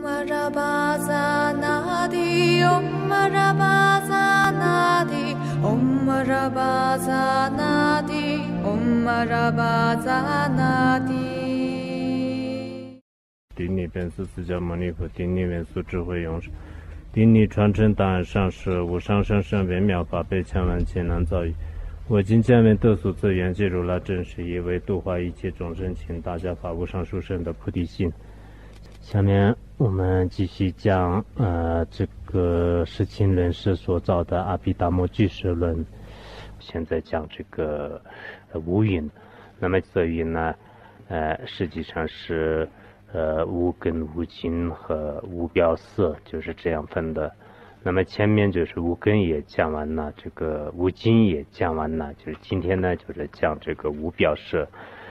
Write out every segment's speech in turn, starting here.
顶礼本师释迦牟尼佛，顶礼文殊智慧勇士，顶礼传承档案上师无上甚深微妙法辈千万千难造诣。我今见闻得所自缘记如来真实义，为度化一切众生，请大家发无上殊胜的菩提心。下面我们继续讲这个释亲论师所造的阿毗达摩俱舍论。现在讲这个无云，那么色云呢实际上是无根无尽和无表色，就是这样分的。那么前面就是无根也讲完了，这个无尽也讲完了，就是今天呢就是讲这个无表色。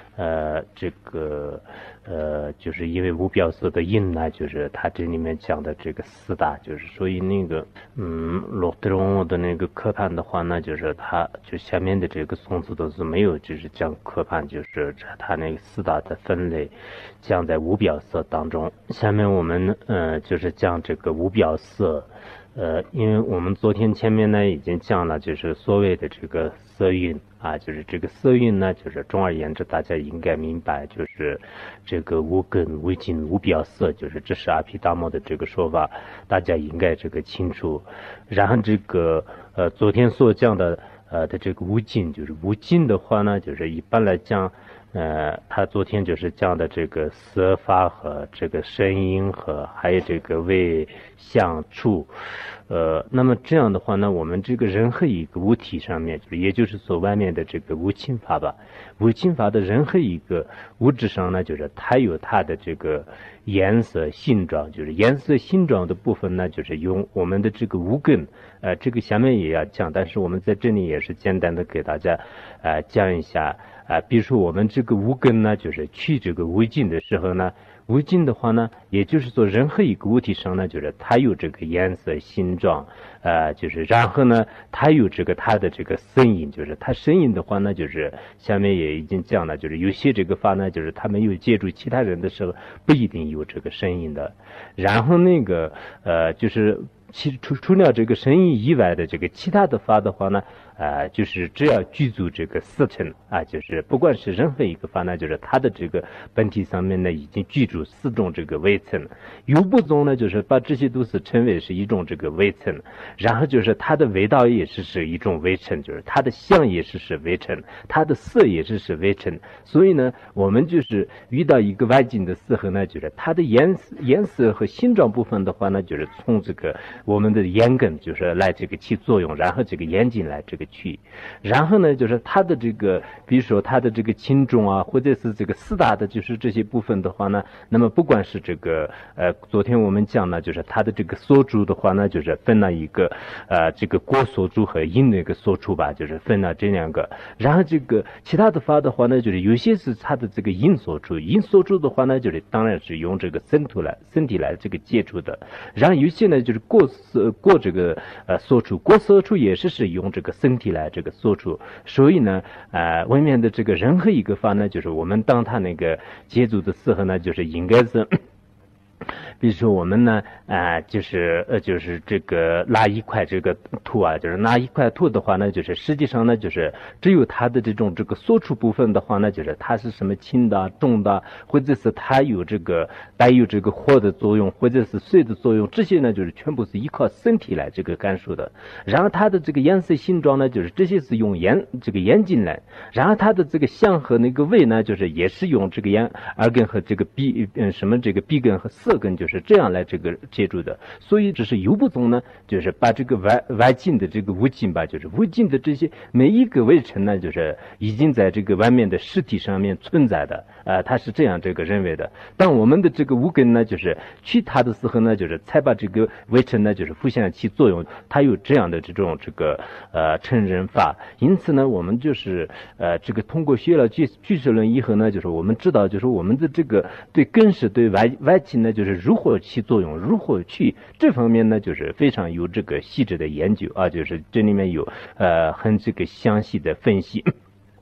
就是因为无表色的因呢，就是它这里面讲的这个四大，就是所以那个罗德荣的那个科判的话呢，就是它就下面的这个宋词都是没有，就是讲科判，就是它那个四大的分类讲在无表色当中。下面我们就是讲这个无表色。因为我们昨天前面呢已经讲了，就是所谓的这个色蕴啊，就是这个色蕴呢，就是总而言之，大家应该明白，就是这个无根无尽无表色，就是这是阿毗达摩的这个说法，大家应该这个清楚。然后这个昨天所讲的这个无尽，就是无尽的话呢，就是一般来讲。他昨天就是讲的这个色法和这个声音和还有这个味相触，那么这样的话呢，我们这个任何一个物体上面，也就是说外面的这个无情法吧，无情法的任何一个物质上呢，就是它有它的这个颜色形状，就是颜色形状的部分呢，就是用我们的这个无根，这个下面也要讲，但是我们在这里也是简单的给大家讲一下。比如说我们这个无根呢，就是去这个无尽的时候呢，无尽的话呢，也就是说任何一个物体上呢，就是它有这个颜色形状，就是然后呢，它有这个它的这个声音，就是它声音的话呢，就是下面也已经讲了，就是有些这个法呢，就是他没有接触其他人的时候，不一定有这个声音的。然后那个就是除了这个声音以外的这个其他的法的话呢，就是只要具足这个四乘啊，就是不管是任何一个法呢，就是它的这个本体上面呢已经具足四种这个微尘，有不中呢，就是把这些都是称为是一种这个微尘，然后就是它的味道也是一种微尘，就是它的相也是微尘，它的色也是微尘，所以呢，我们就是遇到一个外境的时候呢，就是它的颜色和形状部分的话呢，就是从这个我们的眼根就是来这个起作用，然后这个眼睛来这个去，然后呢就是它的这个比如说它的这个轻重啊，或者是这个四大的就是这些部分的话呢，那么不管是这个昨天我们讲呢，就是它的这个所住的话呢，就是分了一个这个果所住和因那个所住吧，就是分了这两个。然后这个其他的法的话呢，就是有些是它的这个因所住，因所住的话呢，就是当然是用这个身体来这个接触的。然后有些呢就是过这个所处，过所处也是用这个身体来这个所处，所以呢外面的这个任何一个法呢，就是我们当他那个接触的时候呢，就是应该是比如说我们呢就是这个拿一块这个土啊，就是拿一块土的话呢，就是实际上呢，就是只有它的这种这个所处部分的话呢，就是它是什么轻的重的，或者是它有这个带有这个火的作用，或者是水的作用，这些呢就是全部是依靠身体来这个感受的。然后它的这个颜色形状呢，就是这些是用这个眼睛来，然后它的这个相和那个味呢，就是也是用这个耳根和这个这个鼻根和色根，就是这样来这个接触的。所以这是有不中呢，就是把这个外境的这个无境吧，就是无境的这些每一个微尘呢，就是已经在这个外面的实体上面存在的，他是这样这个认为的。当我们的这个无根呢，就是去它的时候呢，就是才把这个微尘呢，就是互相起作用，它有这样的这种这个承认法。因此呢，我们就是这个通过学了俱舍论以后呢，就是我们知道，就是我们的这个对根识对外境呢，就是如何起作用，如何去这方面呢，就是非常有这个细致的研究啊，就是这里面有很这个详细的分析。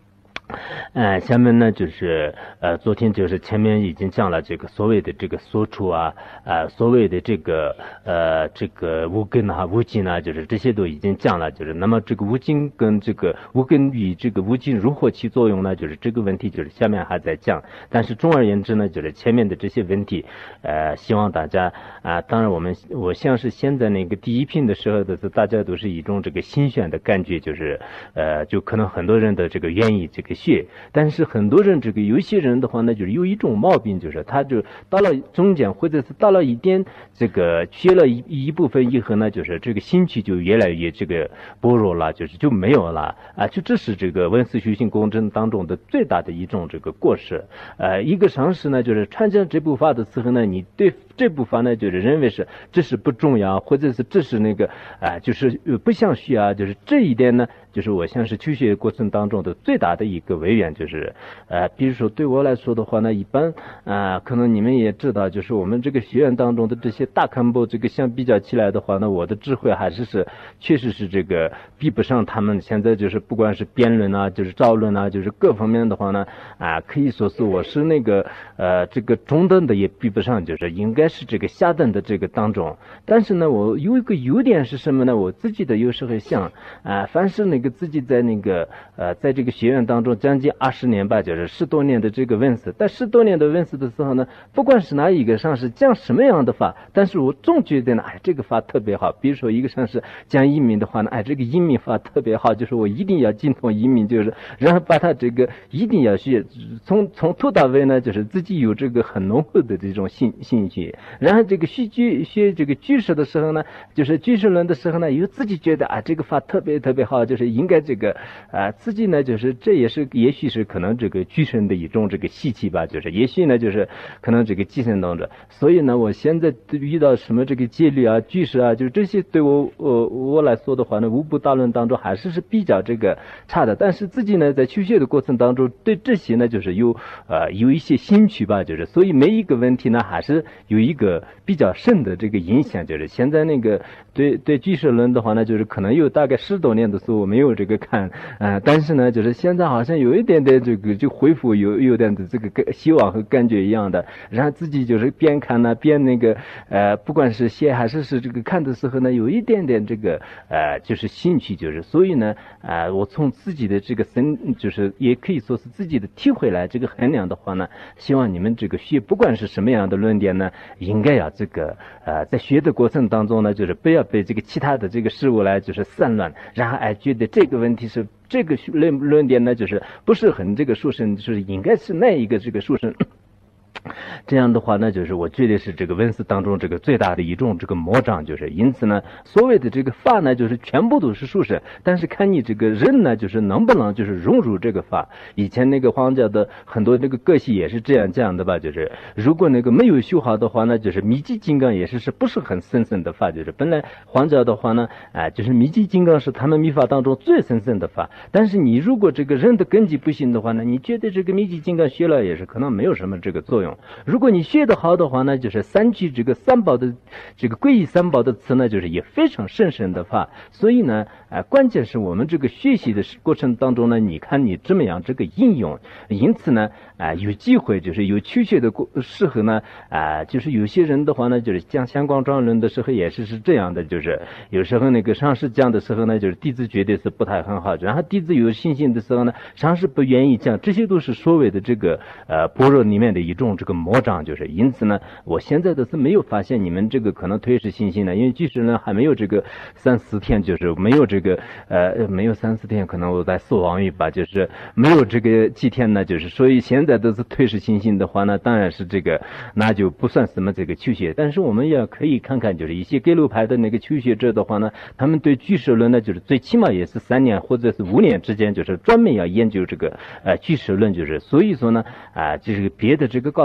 下面呢就是昨天就是前面已经讲了这个所谓的这个所处啊，所谓的这个无根啊、无尽啊，就是这些都已经讲了，就是那么这个无尽跟这个无根与这个无尽如何起作用呢？就是这个问题就是下面还在讲，但是总而言之呢，就是前面的这些问题，希望大家当然我像是现在那个第一篇的时候的是大家都是一种这个新鲜的感觉，就是就可能很多人的这个愿意这个学，但是很多人这个有些人的话呢，就是有一种毛病，就是他就到了中间或者是到了一点这个学了一部分以后呢，就是这个兴趣就越来越这个薄弱了，就是就没有了就这是这个文思修行过程当中的最大的一种这个过失。一个上师呢，就是传讲这部法的时候呢，你对这部法呢，就是认为是这是不重要，或者是这是那个就是不想学啊，就是这一点呢，就是我像是求学过程当中的最大的一个违缘，就是比如说对我来说的话呢，一般可能你们也知道，就是我们这个学院当中的这些大干部，这个相比较起来的话呢，我的智慧还是确实是这个比不上他们。现在就是不管是辩论啊，就是造论啊，就是各方面的话呢可以说是我是那个这个中等的也比不上，就是应该是这个下等的这个当中。但是呢，我有一个优点是什么呢？我自己的有时候想凡是那个自己在那个在这个学院当中将近20年吧，就是10多年的这个文思，但10多年的文思的时候呢，不管是哪一个上师讲什么样的法，但是我总觉得呢，这个法特别好。比如说一个上师讲移民的话呢，这个移民法特别好，就是我一定要精通移民，就是然后把他这个一定要学，从头到尾呢，就是自己有这个很浓厚的这种兴趣。然后这个学这个居士的时候呢，就是居士论的时候呢，又自己觉得这个法特别特别好，就是应该这个自己呢，就是这也许是可能这个居士的一种这个习气吧，就是也许呢，就是可能这个继承当中。所以呢，我现在遇到什么这个戒律居士就是这些对我来说的话呢，无部大论当中还是比较这个差的。但是自己呢，在求学的过程当中，对这些呢，就是有一些兴趣吧，就是所以每一个问题呢，还是有一个比较深的这个影响。就是现在那个对居士论的话呢，就是可能有大概10多年的时候我没有这个看但是呢，就是现在好像有一点点这个就恢复有点的这个希望和感觉一样的，然后自己就是边看呢边那个不管是写还是这个看的时候呢，有一点点这个就是兴趣，就是所以呢我从自己的这个就是也可以说是自己的体会来这个衡量的话呢，希望你们这个学不管是什么样的论点呢，应该要这个在学的过程当中呢，就是不要被这个其他的这个事物来就是散乱，然后觉得这个问题是这个论点呢，就是不是很这个殊胜，就是应该是那一个这个殊胜。这样的话呢，就是我觉得是这个文思当中这个最大的一种这个魔障，就是因此呢，所谓的这个法呢，就是全部都是殊胜，但是看你这个人呢，就是能不能就是融入这个法。以前那个皇家的很多这个个系也是这样讲的吧，就是如果那个没有修好的话呢，就是密集金刚也是不是很神圣的法，就是本来皇家的话呢就是密集金刚是他们密法当中最神圣的法，但是你如果这个人的根基不行的话呢，你觉得这个密集金刚学了也是可能没有什么这个作用。如果你学得好的话呢，就是三句这个三宝的这个皈依三宝的词呢，就是也非常甚深的法。所以呢关键是我们这个学习的过程当中呢，你看你怎么样这个应用。因此呢有机会就是有求学的时候呢就是有些人的话呢，就是讲相关专论的时候也是这样的，就是有时候那个上师讲的时候呢，就是弟子觉得是不太很好，然后弟子有信心的时候呢，上师不愿意讲，这些都是所谓的这个般若里面的一种这个魔障。就是因此呢，我现在都是没有发现你们这个可能推迟信心的，因为即使呢还没有这个3-4天，就是没有这个没有3-4天，可能我在搜网语吧，就是没有这个几天呢，就是所以现在都是推迟信心的话呢，当然是这个那就不算什么这个求学。但是我们也可以看看，就是一些给路派的那个求学者的话呢，他们对俱舍论呢，就是最起码也是3年或者是5年之间，就是专门要研究这个俱舍论，就是所以说呢就是别的这个告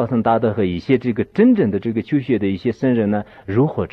高僧大德和一些这个真正的这个求学的一些僧人呢，如何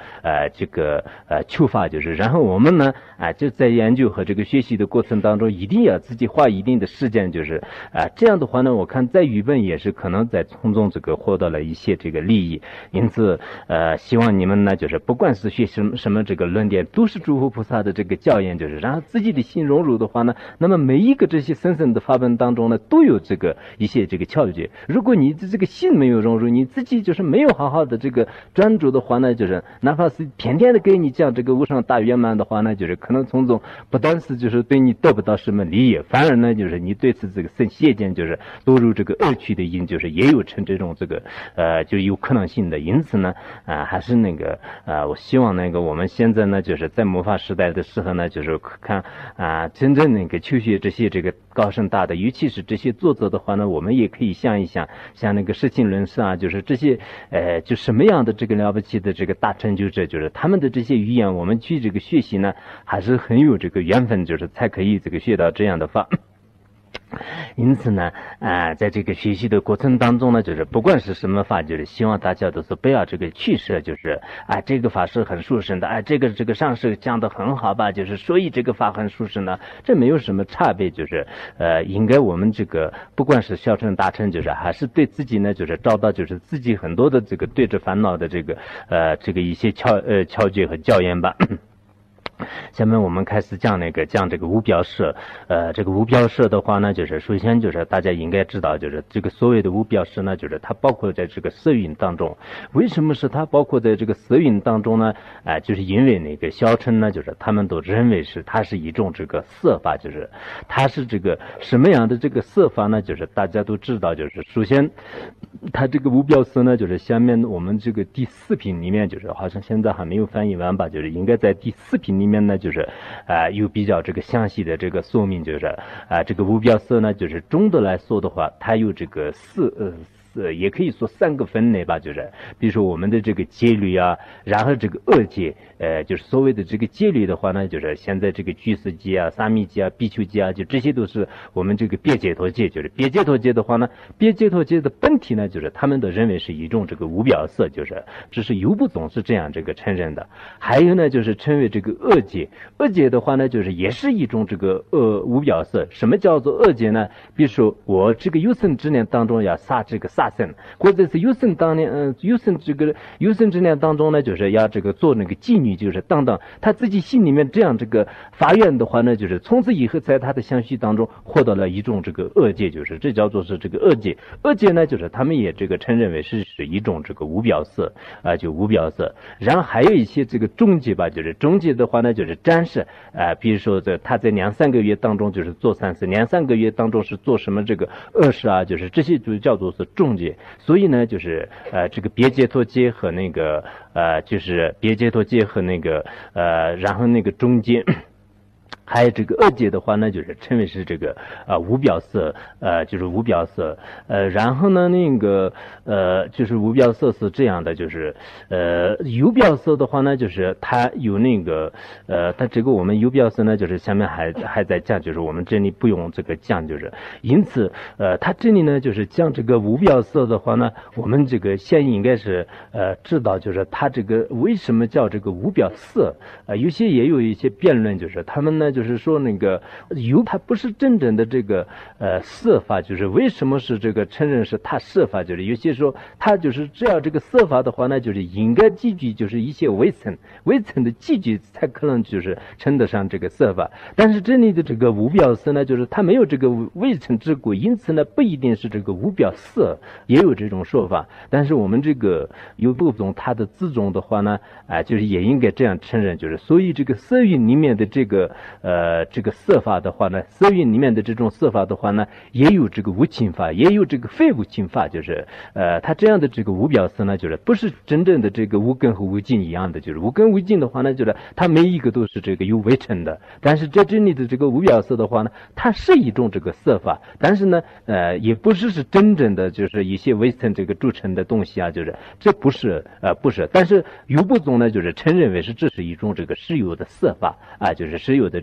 求法，就是然后我们呢就在研究和这个学习的过程当中，一定要自己花一定的时间，就是这样的话呢，我看在语本也是可能在从中这个获得了一些这个利益。因此希望你们呢，就是不管是学什么这个论点，都是诸佛菩萨的这个教言，就是然后自己的心融入的话呢，那么每一个这些僧的法本当中呢，都有这个一些这个窍诀。如果你的这个心没有融入，你自己就是没有好好的这个专注的话呢，就是哪怕是天天的给你讲这个无上大圆满的话呢，就是可能从中不但是就是对你得不到什么利益，反而呢就是你对此这个生邪见，就是堕入这个恶趣的因，就是也有成这种这个就有可能性的。因此呢还是我希望我们现在呢就是在末法时代的时候呢，就是看真正求学这些这个高深大的，尤其是这些作者的话呢，我们也可以想一想，像释亲论师就是这些就什么样的这个了不起的这个大成就者，就是他们的这些语言，我们去这个学习呢，还是很有这个缘分，就是才可以这个学到这样的法。因此呢在这个学习的过程当中呢，就是不管是什么法，就是希望大家都是不要这个取舍，就是这个法是很殊胜的，这个上师讲的很好吧，就是所以这个法很殊胜呢，这没有什么差别，就是应该我们这个不管是小乘大乘，就是还是对自己呢，就是找到就是自己很多的这个对着烦恼的这个一些窍诀和教言吧。下面我们开始讲这个无表色。这个无表色的话呢，就是首先就是大家应该知道，就是这个所谓的无表色呢，就是它包括在这个色蕴当中。为什么是它包括在这个色蕴当中呢？就是因为小乘呢，就是他们都认为是它是一种这个色法，就是它是这个什么样的这个色法呢？就是大家都知道，就是首先它这个无表色呢，就是下面我们这个第4品里面，就是好像现在还没有翻译完吧，就是应该在第4品里面呢，就是有比较这个详细的这个说明，就是这个无表色呢，就是总的来说的话，它有这个也可以说3个分类吧，就是比如说我们的这个戒律然后这个恶戒，就是所谓的这个戒律的话呢，就是现在这个居士戒沙弥戒比丘戒就这些都是我们这个别解脱戒。就是别解脱戒的话呢，别解脱戒的本体呢，就是他们都认为是一种这个无表色，就是只是有部总是这样这个承认的。还有呢，就是称为这个恶戒。恶戒的话呢，就是也是一种这个无表色。什么叫做恶戒呢？比如说我这个有生之年当中要杀这个杀生，或者是有生之年当中呢，就是要这个做妓女，就是等等，他自己心里面这样这个发愿的话呢，就是从此以后在他的相续当中获得了一种这个恶戒，就是这叫做是这个恶戒。恶戒呢，就是他们也这个承认为是一种这个无表色就无表色。然后还有一些这个中戒吧，就是中戒的话呢，就是展示比如说他在2-3个月当中就是做善事，2-3个月当中是做什么这个恶事就是这些就叫做是中戒。所以呢，就是这个别解脱戒和就是别解脱戒和然后中戒。还有这个恶戒的话呢，就是称为是这个无表色，就是无表色。然后呢就是无表色是这样的，就是有表色的话呢，就是它有它这个我们有表色呢，就是下面还在讲，就是我们这里不用这个讲，就是因此它这里呢就是讲这个无表色的话呢，我们这个先应该是知道，就是它这个为什么叫这个无表色。有些也有一些辩论，就是他们呢就是说它不是真正的这个色法，就是为什么是这个承认是它色法，就是有些说它就是只要这个色法的话呢，就是应该积聚就是一些微尘的积聚才可能就是称得上这个色法。但是这里的这个无表色呢，就是它没有这个微尘之故，因此呢不一定是这个无表色，也有这种说法。但是我们这个有部宗它的自宗的话呢就是也应该这样承认，就是所以这个色蕴里面的这个色法的话呢，色蕴里面的这种色法的话呢，也有这个无情法，也有这个非无情法，就是它这样的这个无表色呢，就是不是真正的这个无根和无尽一样的，就是无根无尽的话呢，就是它每一个都是这个有微尘的。但是在这里的这个无表色的话呢，它是一种这个色法，但是呢也不是真正的就是一些微尘这个铸成的东西就是这不是。但是有部宗呢就是承认为是这是一种这个实有的色法就是实有的这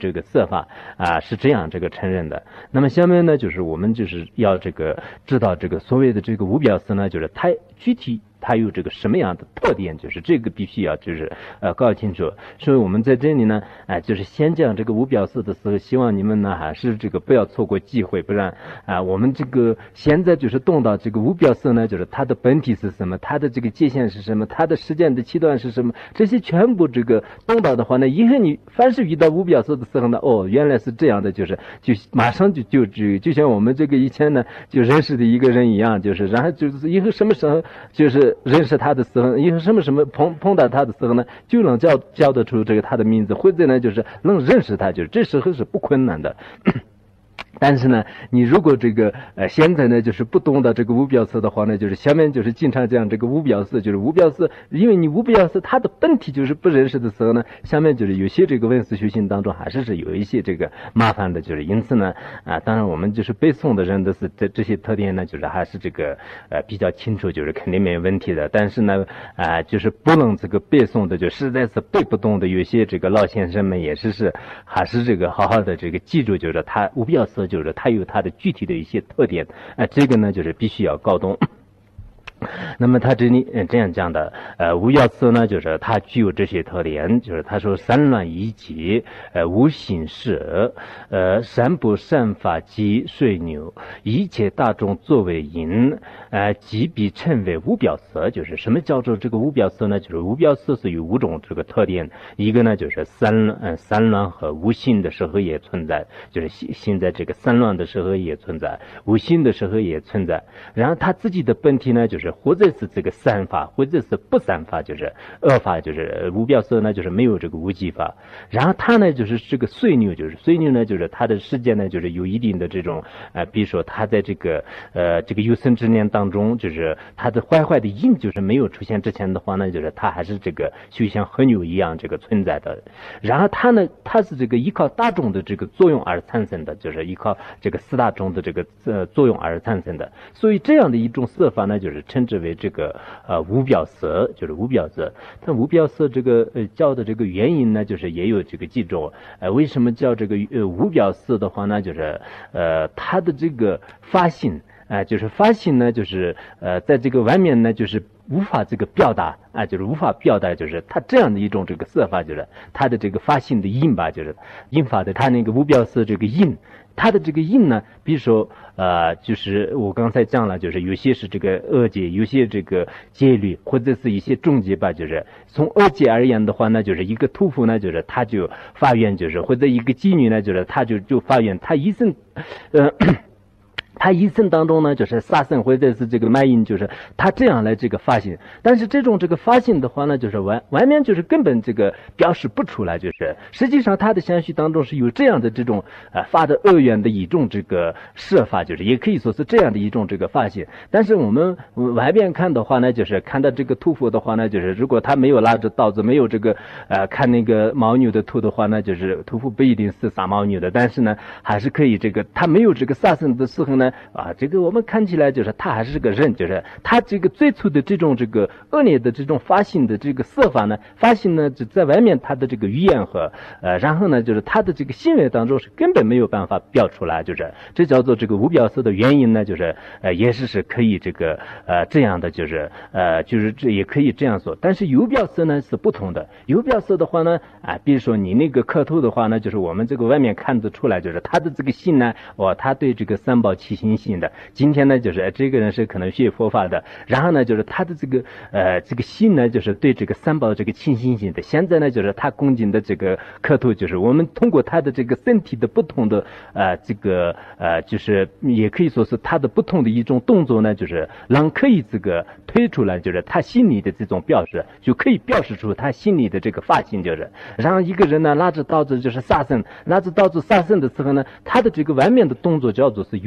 这个色法是这样这个承认的。那么下面呢，就是我们就是要这个知道这个所谓的这个无表色呢，就是它具体它有这个什么样的特点，就是这个必须要就是搞清楚。所以我们在这里呢，就是先讲这个无表色的时候，希望你们呢还是这个不要错过机会，不然我们这个现在就是动到这个无表色呢，就是它的本体是什么，它的这个界限是什么，它的时间的期段是什么，这些全部这个动到的话呢，以后你凡是遇到无表色的时候呢，原来是这样的，就马上就像我们这个以前呢就认识的一个人一样，就是然后就是以后什么时候就是认识他的时候，以后什么碰到他的时候呢，就能叫得出这个他的名字，或者呢就是能认识他，就是这时候是不困难的。但是呢，你如果这个现在呢就是不懂得这个无表色的话呢，就是下面就是经常讲这个无表色，就是无表色，因为你无表色它的本体就是不认识的时候呢，下面就是有些这个文思修行当中还是有一些这个麻烦的，就是因此呢当然我们就是背诵的人都是这些特点呢，就是还是这个比较清楚，就是肯定没有问题的。但是呢就是不能这个背诵的，就实在是背不动的，有些这个老先生们也是还是这个好好的这个记住，就是他无表色就是它有它的具体的一些特点，这个呢就是必须要搞懂。那么他这里这样讲的，无表色呢，就是它具有这些特点，就是他说三乱一极，无形事，三不善法及水牛，一切大众作为因，即必称为无表色。就是什么叫做这个无表色呢？就是无表色是有5种这个特点，一个呢就是三乱和无形的时候也存在，就是现在这个三乱的时候也存在，无形的时候也存在。然后他自己的本体呢，就是或者是这个三法，或者是不三法，就是二法，就是无表色呢，就是没有这个无记法。然后它呢，就是这个水牛，就是水牛呢，就是它的时间呢，就是有一定的这种比如说它在这个有生之年当中，就是它的坏的因就是没有出现之前的话呢，就是它还是这个就像河牛一样这个存在的。然后它呢，它是这个依靠大众的这个作用而产生的，就是依靠这个四大众的这个作用而产生的。所以这样的一种色法呢，就是称之为这个无表色，就是无表色。但无表色这个叫的这个原因呢，就是也有这个几种。为什么叫这个无表色的话呢？就是它的这个发性就是发性呢，就是在这个外面呢，就是无法这个表达就是无法表达，就是它这样的一种这个色法，就是它的这个发性的因吧，就是因法的它那个无表色这个因。它的这个因呢，比如说就是我刚才讲了，就是有些是这个恶戒，有些这个戒律，或者是一些重戒吧。就是从恶戒而言的话呢，就是一个屠夫呢，就是他就发愿，就是或者一个妓女呢，就是他就发愿，他一生他一生当中呢，就是杀生或者是这个卖淫，就是他这样来这个发心。但是这种这个发心的话呢，就是外面就是根本这个表示不出来，就是实际上他的相续当中是有这样的这种发的恶缘的一种这个设法，就是也可以说是这样的一种这个发心。但是我们外边看的话呢，就是看到这个屠夫的话呢，就是如果他没有拉着刀子，没有这个看那个牦牛的屠的话呢，就是屠夫不一定是杀牦牛的，但是呢还是可以这个他没有这个杀生的时候呢。这个我们看起来就是他还是个人，就是他这个最初的这种这个恶劣的这种发心的这个色法呢，发心呢就在外面他的这个语言和然后呢就是他的这个行为当中是根本没有办法表出来，就是这叫做这个无表色的原因呢，就是也是可以这个这样的，就是这也可以这样说。但是有表色呢是不同的，有表色的话呢比如说你那个磕头的话呢，就是我们这个外面看得出来，就是他的这个心呢他对这个三宝七心性的。今天呢就是这个人是可能学佛法的，然后呢就是他的这个心呢就是对这个三宝这个清心性的。现在呢就是他恭敬的这个磕头，就是我们通过他的这个身体的不同的这个就是也可以说是他的不同的一种动作呢，就是让可以这个推出来，就是他心里的这种表示，就可以表示出他心里的这个发心，就是让一个人呢拉着刀子就是杀生，拉着刀子杀生的时候呢，他的这个外面的动作叫做是有表示。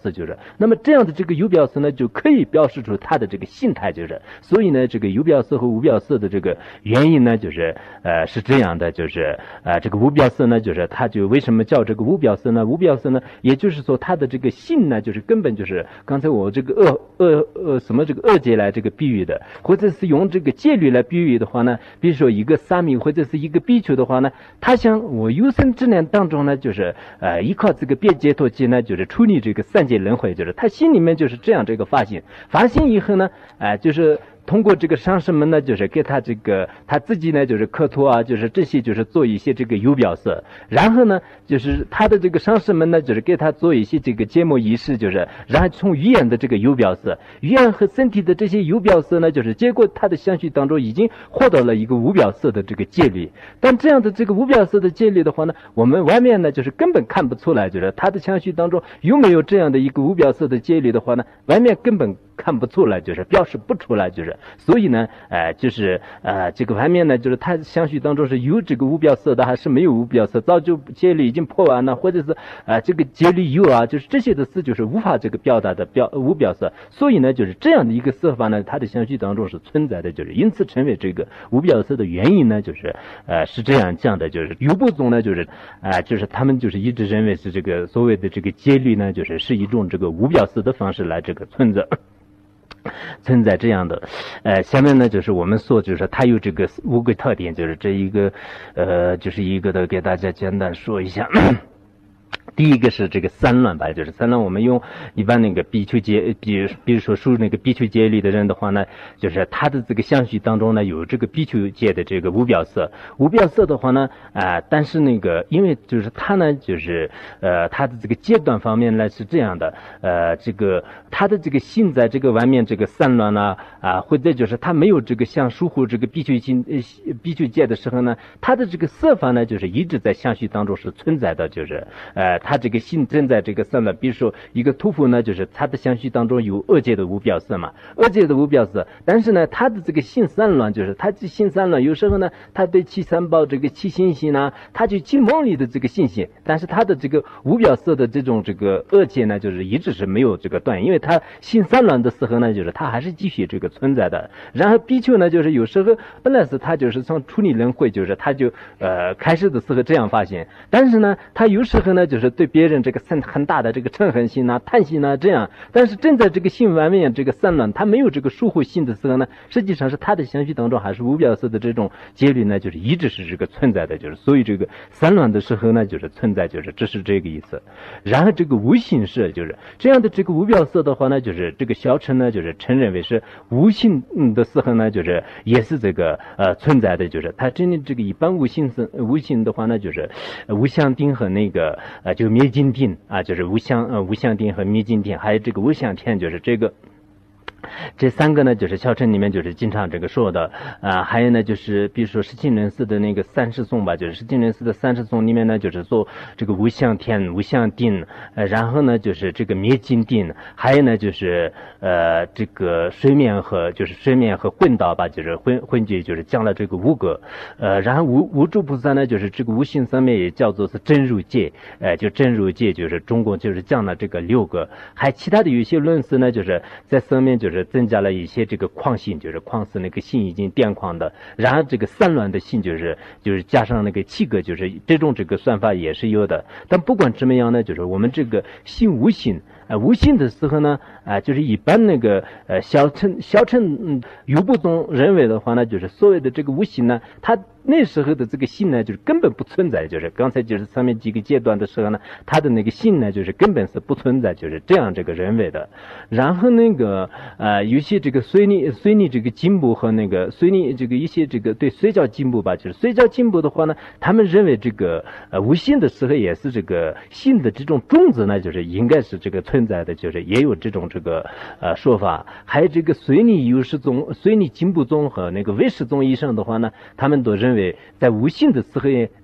色就是，那么这样的这个有表色呢，就可以表示出它的这个性态就是，所以呢，这个有表色和无表色的这个原因呢，就是是这样的，就是这个无表色呢，就是它就为什么叫这个无表色呢？无表色呢，也就是说它的这个性呢，就是根本就是刚才我这个什么这个恶界来这个比喻的，或者是用这个戒律来比喻的话呢，比如说一个沙弥或者是一个比丘的话呢，他想我有生之年当中呢，就是依靠这个别解脱戒呢，就是处理这个三界轮回，就是他心里面就是这样这个发心以后呢，就是通过这个上师们呢，就是给他这个他自己呢，就是磕头啊，就是这些就是做一些这个有表色，然后呢，就是他的这个上师们呢，就是给他做一些这个揭摩仪式，就是然后从语言的这个有表色，语言和身体的这些有表色呢，就是结果他的相续当中已经获得了一个无表色的这个戒律，但这样的这个无表色的戒律的话呢，我们外面呢就是根本看不出来，就是他的相续当中有没有这样的一个无表色的戒律的话呢，外面根本看不出来，就是表示不出来，就是所以呢，就是这个外面呢，就是它相续当中是有这个无表色的，还是没有无表色，早就戒律已经破完了，或者是这个戒律有啊，就是这些的事就是无法这个表达的无表色，所以呢，就是这样的一个色法呢，它的相续当中是存在的，就是因此成为这个无表色的原因呢，就是是这样讲的，就是有部宗呢，就是就是他们就是一直认为是这个所谓的这个戒律呢，就是一种这个无表色的方式来这个存在这样的，下面呢就是我们说，就是它有这个5个特点，就是这一个，就是一个的给大家简单说一下。第一个是这个散乱吧，就是散乱。我们用一般那个比丘戒，比如说属那个比丘戒律的人的话呢，就是他的这个相续当中呢有这个比丘戒的这个无表色。无表色的话呢，但是那个因为就是他呢就是他的这个阶段方面呢是这样的，这个他的这个心在这个外面这个散乱或者就是他没有这个像疏忽这个比丘戒的时候呢，他的这个色法呢就是一直在相续当中是存在的，就是他这个心正在这个散乱，比如说一个屠夫呢，就是他的相续当中有恶界的无表色嘛，恶界的无表色，但是呢，他的这个心散乱，就是他的心散乱，有时候呢，他对七三宝这个七信心呢，他就七梦里的这个信心，但是他的这个无表色的这种这个恶界呢，就是一直是没有这个断，因为他心散乱的时候呢，就是他还是继续这个存在的。然后比丘呢，就是有时候本来是他就是从处理轮回，就是他就开始的时候这样发现，但是呢，他有时候呢，就是对别人这个很大的这个嗔恨心贪心这样，但是正在这个心外面这个散乱，他没有这个疏忽心的时候呢，实际上是他的相续当中还是无表色的这种戒律呢，就是一直是这个存在的，就是所以这个散乱的时候呢，就是存在，就是这是这个意思。然后这个无心识就是这样的这个无表色的话呢，就是这个小乘呢，就是承认为是无心的时候呢，就是也是这个存在的，就是他真的这个一般无心的话呢，就是无相定和那个就灭尽定就是无相定和灭尽定，还有这个无相天，就是这3个呢，就是小乘里面就是经常这个说的还有呢，就是比如说释迦论师的那个30颂吧，就是释迦论师的30颂里面呢，就是说这个无相天、无相定，然后呢就是这个灭尽定，还有呢就是这个睡眠和昏倒吧，就是昏厥，就是讲了这个5个，然后无住菩萨呢，就是这个无性上面也叫做是真如界，就真如界就是中国就是讲了这个6个，还其他的有些论师呢，就是在上面就是增加了一些这个矿性，就是矿是那个性已经电矿的，然后这个散乱的性就是加上那个7个，就是这种这个算法也是有的。但不管怎么样呢，就是我们这个性无性无性的时候呢，就是一般那个小乘有部宗认为的话呢，就是所谓的这个无性呢，它那时候的这个性呢，就是根本不存在，就是刚才就是上面几个阶段的时候呢，它的那个性呢，就是根本是不存在，就是这样这个认为的。然后那个有些这个随逆这个进步和那个随逆这个一些这个对随教进步吧，就是随教进步的话呢，他们认为这个无性的时候也是这个性的这种种子呢，就是应该是这个存在的，就是也有这种这个说法。还有这个随逆有识宗、随逆进步宗和那个唯识宗以上的话呢，他们都认为在无性的时候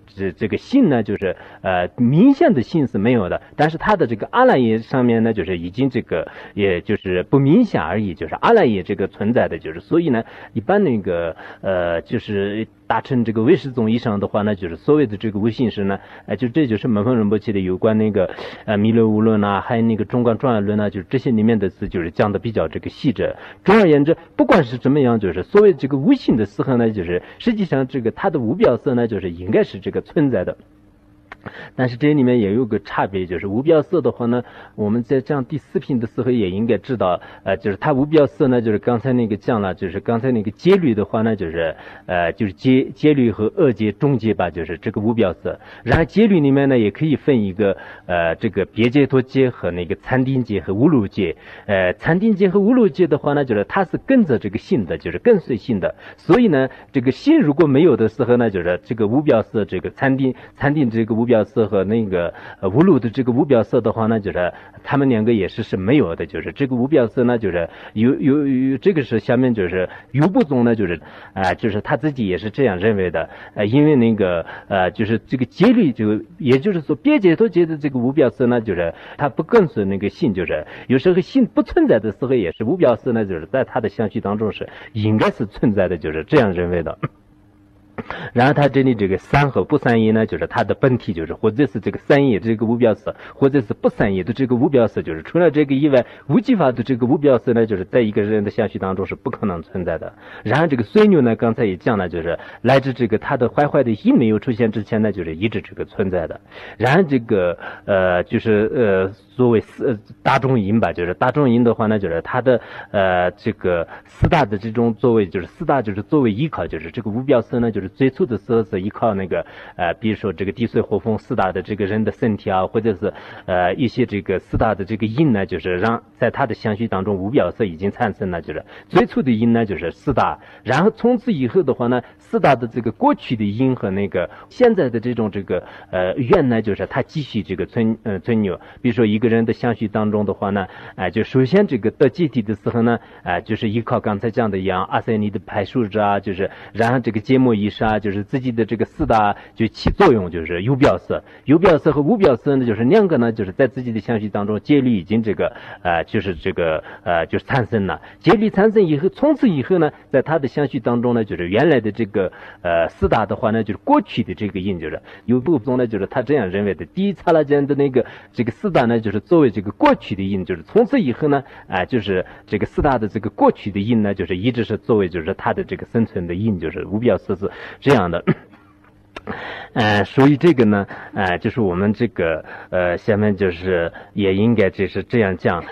这个性呢，就是明显的性是没有的，但是它的这个阿赖耶上面呢，就是已经这个也就是不明显而已，就是阿赖耶这个存在的，就是所以呢，一般那个就是达成这个唯识宗以上的话呢，就是所谓的这个唯心识呢，就这就是门峰仁波切的有关那个弥勒无论啊，还有那个中观庄严论啊，就是这些里面的词就是讲的比较这个细致。总而言之，不管是怎么样，就是所谓这个无性的思考呢，就是实际上这个它的无表色呢，就是应该是这个存在的。但是这里面也有个差别，就是无表色的话呢，我们在这样第四品的时候也应该知道，就是它无表色呢，就是刚才那个讲了，就是刚才那个戒律的话呢，就是就是戒律和恶戒、中戒吧，就是这个无表色。然后戒律里面呢，也可以分一个这个别戒脱戒和那个禅定戒和无漏戒。禅定戒和无漏戒的话呢，就是它是跟着这个性的，就是跟随性的。所以呢，这个性如果没有的时候呢，就是这个无表色，这个禅定这个无表色和那个无漏的这个无表色的话呢，就是他们两个也是没有的，就是这个无表色呢，就是有这个是下面就是有部宗呢，就是就是他自己也是这样认为的，因为那个就是这个戒律就也就是说别解脱戒的这个无表色呢，就是它不跟随那个性，就是有时候性不存在的时候也是无表色呢，就是在他的相续当中是应该是存在的，就是这样认为的。然后他这里这个三和不三业呢，就是它的本体，就是或者是这个三业这个无表色，或者是不三业的这个无表色，就是除了这个以外，无记法的这个无表色呢，就是在一个人的相续当中是不可能存在的。然后这个随牛呢，刚才也讲了，就是来自这个它的坏坏的因没有出现之前呢，就是一直这个存在的。然后这个就是作为大众因吧，就是大众因的话呢，就是它的这个四大的这种作为，就是四大就是作为依靠，就是这个无表色呢，就是最初的时候是依靠那个比如说这个地水火风四大的这个人的身体啊，或者是一些这个四大的这个因呢，就是让在它的相续当中无表色已经产生了，就是最初的因呢就是四大，然后从此以后的话呢，四大的这个过去的因和那个现在的这种这个愿呢，就是它继续这个存有。比如说一个人的相续当中的话呢，就首先这个得集体的时候呢，就是依靠刚才讲的一样阿塞尼的排数值啊，就是然后这个芥末意识啊，就是自己的这个四大就起作用，就是有表色和无表色呢，就是两个呢，就是在自己的相续当中戒律已经这个就是这个就是产生了，戒律产生以后，从此以后呢，在他的相续当中呢，就是原来的这个四大的话呢，就是过去的这个因，就是有部分呢，就是他这样认为的，第一刹那间的那个这个四大呢，就是作为这个过去的因，就是从此以后呢，就是这个四大的这个过去的因呢，就是一直是作为就是他的这个生存的因，就是无表色是这样的。所以这个呢，就是我们这个下面就是也应该就是这样讲，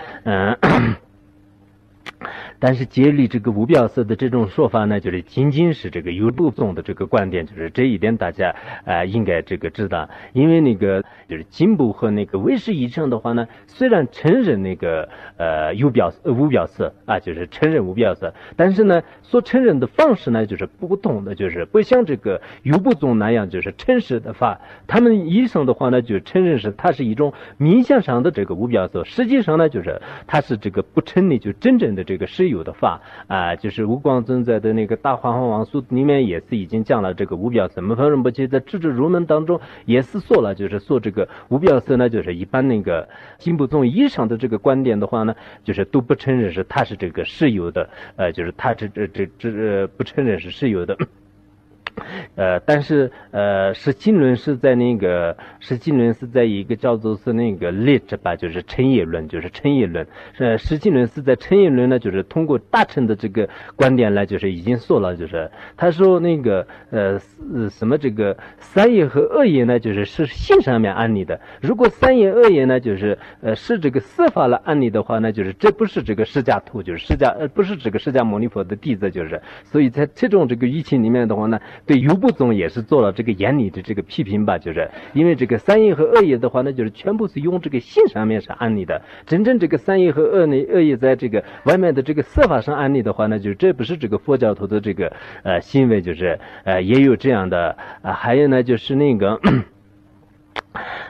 但是戒律这个无表色的这种说法呢，就是仅仅是这个有部宗的这个观点，就是这一点大家应该这个知道，因为那个就是经部和那个唯识以上的话呢，虽然承认那个无表色啊，就是承认无表色，但是呢，所承认的方式呢，就是不同的，就是不像这个有部宗那样就是诚实的法，他们以上的话呢，就承认是它是一种名相上的这个无表色，实际上呢，就是它是这个不成立就真正的这个实有的法就是无光尊在的那个大华王书里面也是已经讲了这个无表色，门峰仁波切在智智入门当中也是说了，就是说这个无表色呢，就是一般那个经部宗以上的这个观点的话呢，就是都不承认是它是这个实有的，就是它这不承认是实有的。但是释经论是在那个释经论是在一个叫做是那个列制吧，就是称业论，就是称业论。释经论是在称业论呢，就是通过大乘的这个观点来，就是已经说了，就是他说那个什么这个三业和恶业呢，就是性上面安立的。如果三业恶业呢，就是是这个司法来安立的话呢，就是这不是这个释迦图，就是不是这个释迦牟尼佛的弟子，就是所以在这种这个语情里面的话呢，对有部宗也是做了这个严厉的这个批评吧，就是因为这个三业和恶业的话呢，就是全部是用这个性上面是安立的，真正这个三业和恶业在这个外面的这个色法上安立的话呢，就是这不是这个佛教徒的这个行为，就是也有这样的还有呢就是那个